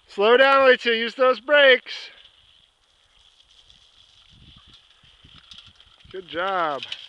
Slow down, Alicia. Use those brakes. Good job.